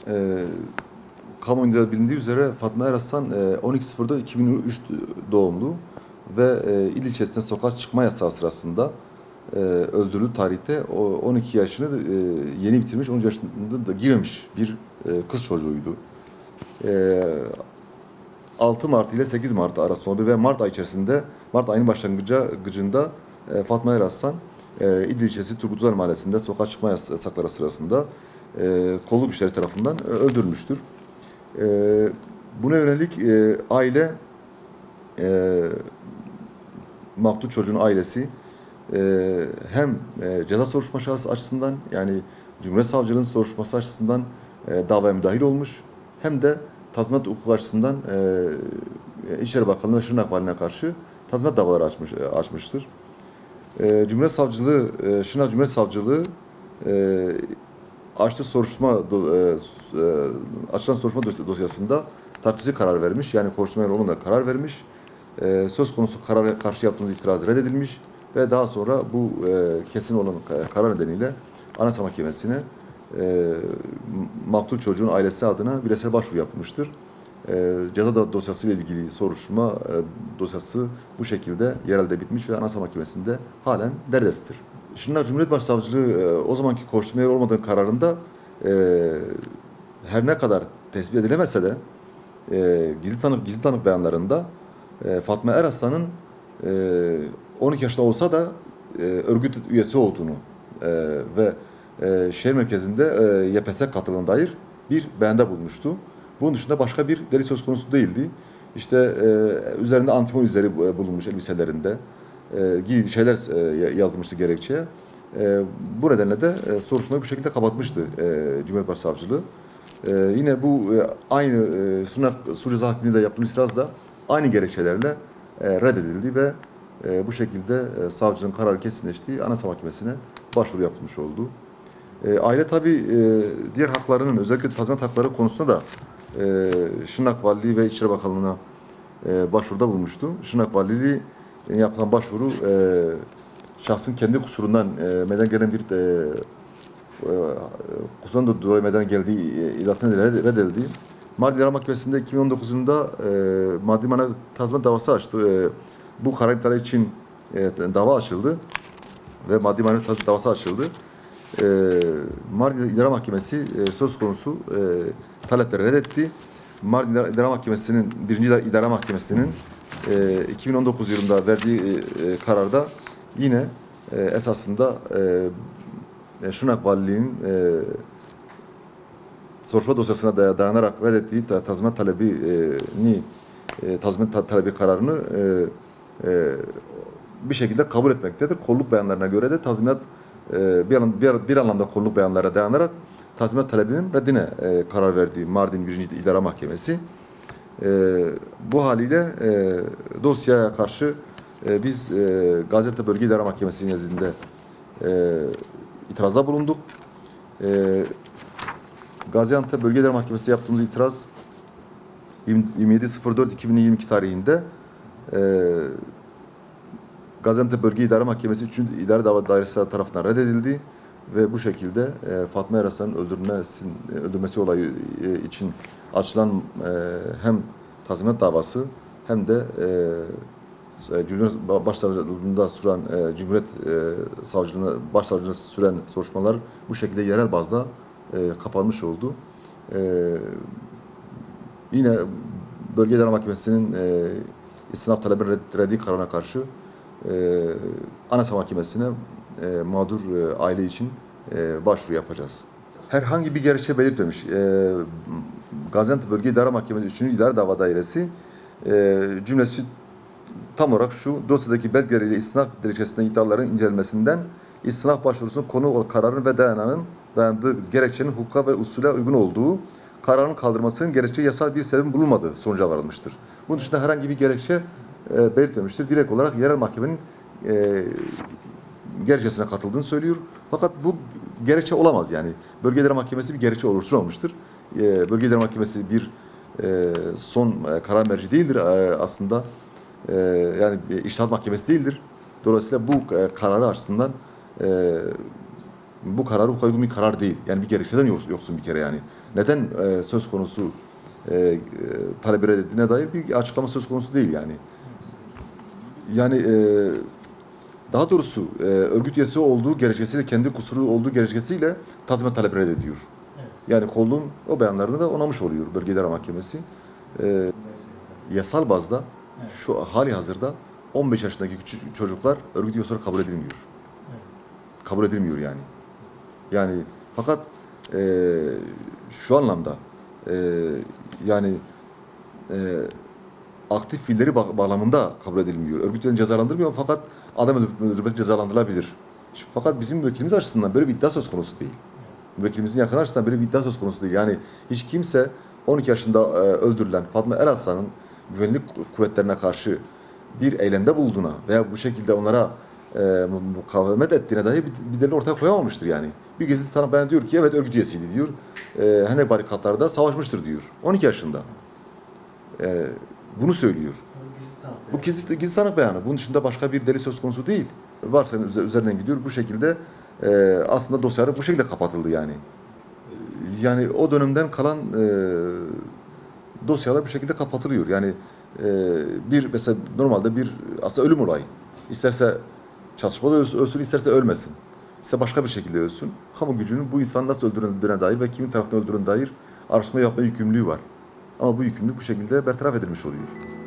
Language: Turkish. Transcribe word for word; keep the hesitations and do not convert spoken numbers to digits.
E, Kamuoyunda bilindiği üzere Fatma Eraslan e, on iki sıfır dört iki bin üç doğumlu ve e, il ilçesinde sokağa çıkma yasağı sırasında e, öldürüldüğü tarihte o on iki yaşını e, yeni bitirmiş, on üç yaşında da girmemiş bir e, kız çocuğuydu. E, altı Mart ile sekiz Mart arasında ve Mart ayı içerisinde, Mart ayının başlangıcında e, Fatma Eraslan e, İdil ilçesi Turgutlular Mahallesi'nde sokağa çıkma yasakları sırasında e, kolluk güçleri tarafından e, öldürülmüştür. E, buna yönelik e, aile, e, maktul çocuğun ailesi e, hem e, ceza soruşturması açısından, yani Cumhuriyet Savcılığı'nın soruşturması açısından e, davaya müdahil olmuş, hem de tazminat hukuku açısından e, İçişleri Bakanlığı ve Şırnak Valiliğine karşı tazminat davaları açmış, açmıştır. E, Cumhuriyet Savcılığı, e, Şırnak Cumhuriyet Savcılığı e, açtığı soruşturma do, e, e, açılan soruşturma dosyasında takdisi karar vermiş. Yani koşturma yolunda karar vermiş. E, söz konusu karara karşı yaptığımız itiraz reddedilmiş ve daha sonra bu e, kesin olan karar nedeniyle Anayasa Mahkemesi'ne e, maktul çocuğun ailesi adına bireysel başvuru yapılmıştır. E, ceza dosyası ile ilgili soruşturma e, dosyası bu şekilde yerelde bitmiş ve Anayasa Mahkemesi'nde halen derdestidir. Şırnak Cumhuriyet Başsavcılığı e, o zamanki koşturma yeri olmadığı kararında e, her ne kadar tespit edilemese de e, gizli tanık gizli tanık beyanlarında e, Fatma Eraslan'ın e, on iki yaşında olsa da e, örgüt üyesi olduğunu e, ve e, şehir merkezinde e, Y P S katıldığına dair bir beyanda bulmuştu. Bunun dışında başka bir delil söz konusu değildi. İşte e, üzerinde antimon izleri bulunmuş elbiselerinde e, gibi şeyler e, yazılmıştı gerekçeye. E, bu nedenle de e, soruşturmayı bu şekilde kapatmıştı e, Cumhuriyet Başsavcılığı. E, yine bu e, aynı e, Sırnak Sulh Ceza Hakimliği'nde yaptığımız itiraz da aynı gerekçelerle e, reddedildi ve e, bu şekilde e, savcının kararı kesinleştiği Anayasa Mahkemesi'ne başvuru yapılmış oldu. E, aile tabii e, diğer haklarının, özellikle tazminat hakları konusunda da e, Şırnak Valiliği ve İçişleri Bakanlığı'na e, başvuruda bulmuştu. Şırnak Valiliği e, yapılan başvuru e, şahsın kendi kusurundan e, meydana gelen bir e, e, kusurundan dolayı meydana geldiği e, iddiasını reddedildi. Mardin İdare Mahkemesi'nde iki bin on dokuz yılında e, maddi manevi tazminat davası açtı. E, bu karar iptali için e, dava açıldı ve maddi manevi tazminat davası açıldı. E, Mardin İdare Mahkemesi e, söz konusu e, talepleri reddetti. Mardin İdare Mahkemesi'nin, birinci İdare Mahkemesi'nin e, iki bin on dokuz yılında verdiği e, kararda yine e, esasında e, Şırnak Valiliği'nin e, soruşturma dosyasına dayanarak reddettiği tazminat talebini, e, tazminat talebi kararını e, e, bir şekilde kabul etmektedir. Kolluk beyanlarına göre de tazminat e, bir, bir, bir anlamda kolluk beyanlara dayanarak tazminat talebinin reddine e, karar verdiği Mardin birinci İdare Mahkemesi. E, bu haliyle e, dosyaya karşı e, biz e, Gaziantep Bölge İdare Mahkemesi nezdinde e, itirazda bulunduk. E, Gaziantep Bölge İdare Mahkemesi yaptığımız itiraz yirmi yedi sıfır dört iki bin yirmi iki tarihinde e, Gaziantep Bölge İdare Mahkemesi üçüncü İdare Dava Dairesi tarafından reddedildi ve bu şekilde e, Fatma Eraslan'ın öldürülmesi, öldürmesi olayı e, için açılan e, hem tazminat davası hem de e, Cumhuriyet Başsavcılığında süren e, Cumhuriyet e, Savcılığına Başsavcılığına süren soruşturmalar bu şekilde yerel bazda e, kapanmış oldu. E, yine Bölge İdare Mahkemesi'nin e, istinaf talebinin reddi kararına karşı e, Anayasa Mahkemesi'ne e, mağdur e, aile için e, başvuru yapacağız. Herhangi bir gerekçe belirtmemiş. E, Gaziantep Bölge İdare Mahkemesi üçüncü İdare Dava Dairesi e, cümlesi tam olarak şu: dosyadaki belgeleriyle istinaf dilekçesinde iddiaların incelenmesinden istinaf başvurusunun konu kararın ve dayanağın dayandığı gerekçenin hukuka ve usule uygun olduğu, kararın kaldırmasının gerekçe yasal bir sebebin bulunmadığı sonuca varılmıştır. Bunun dışında herhangi bir gerekçe e, belirtmemiştir. Direkt olarak yerel mahkemenin e, gerekçesine katıldığını söylüyor. Fakat bu gerekçe olamaz yani. Bölge İdare Mahkemesi bir gerekçe oluşturmamıştır. E, Bölge İdare Mahkemesi bir e, son e, karar merci değildir e, aslında. E, yani e, İçtihat Mahkemesi değildir. Dolayısıyla bu e, kararı açısından e, Bu karar hukuka uygun bir karar değil. Yani bir gerekçeden yok- yoksun bir kere yani. Neden e, söz konusu e, e, talebi reddettiğine dair bir açıklama söz konusu değil yani. Yani e, daha doğrusu e, örgüt üyesi olduğu gerekçesiyle, kendi kusuru olduğu gerekçesiyle tazminat talebi reddediyor. Evet. Yani kolluğun o beyanlarını da onamış oluyor Bölge İdare Mahkemesi. E, yasal bazda Evet. şu hali hazırda on beş yaşındaki küçük çocuklar örgüt üyesi olarak kabul edilmiyor. Evet. Kabul edilmiyor yani. Yani fakat e, şu anlamda e, yani e, aktif fiilleri ba- bağlamında kabul edilmiyor. Örgütlerini cezalandırmıyor fakat adam öldürmesi cezalandırılabilir. Fakat bizim müvekkilimiz açısından böyle bir iddia söz konusu değil. Müvekkilimizin yakın açısından böyle bir iddia söz konusu değil. Yani hiç kimse on iki yaşında e, öldürülen Fatma Eraslan'ın güvenlik kuvvetlerine karşı bir eylemde bulduğuna veya bu şekilde onlara e, mukavemet ettiğine dahi bir, bir delil ortaya koyamamıştır yani. Bir gizli tanık beyan diyor ki evet örgüt üyesiydi diyor. E, Hendek barikatlarda savaşmıştır diyor. on iki yaşında. E, bunu söylüyor. Bu gizli, gizli tanık beyanı. Bunun dışında başka bir delil söz konusu değil. Varsa üzerinden gidiyor. Bu şekilde e, aslında dosyaları bu şekilde kapatıldı yani. Yani o dönemden kalan e, dosyalar bu şekilde kapatılıyor. Yani e, bir mesela normalde bir aslında ölüm olayı. İsterse çatışmada ölsün, ölsün, isterse ölmesin. İsterse başka bir şekilde ölsün. Kamu gücünün bu insanı nasıl öldürüldüğüne dair ve kimin tarafından öldürüldüğüne dair araştırma yapma yükümlülüğü var. Ama bu yükümlülük bu şekilde bertaraf edilmiş oluyor.